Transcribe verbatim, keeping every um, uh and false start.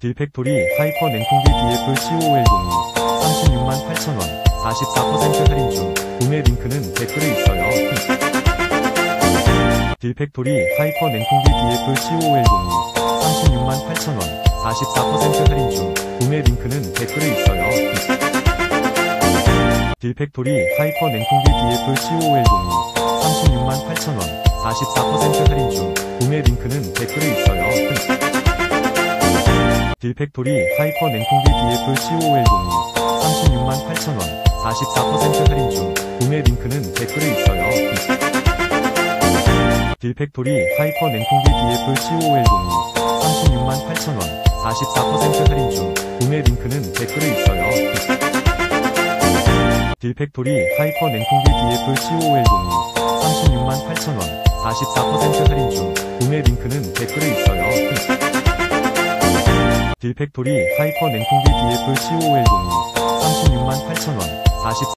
딜팩토리 하이퍼 냉동기 디에프 씨오오엘 공이 삼십육만 팔천 원 사십사 퍼센트 할인 중. 구매 링크는 댓글에 있어요. 딜팩토리 하이퍼 냉동기 디에프 씨오오엘 공이 삼십육만 팔천 원 사십사 퍼센트 할인 중. 구매 링크는 댓글에 있어요. 딜팩토리 하이퍼 냉동기 디에프 씨오오엘 공이 삼십육만 팔천 원 사십사 퍼센트 할인 중. 구매 링크는 댓글에 있어요. 딜팩토리 하이퍼 냉동기 디에프 씨오오엘 공이 삼십육만 팔천 원 사십사 퍼센트 할인 중. 구매 링크는 댓글에 있어요. 딜팩토리 하이퍼 냉동기 디에프 씨오오엘 공이 삼십육만 팔천 원 사십사 퍼센트 할인 중. 구매 링크는 댓글에 있어요. 딜팩토리 하이퍼 냉동기 디에프 씨오오엘 공이 삼십육만 팔천 원 사십사 퍼센트 할인 중. 구매 링크는 댓글에 있어요. 딜팩토리 하이퍼 냉동기 디에프 씨오오엘 공이 삼십육만 팔천 원 사십사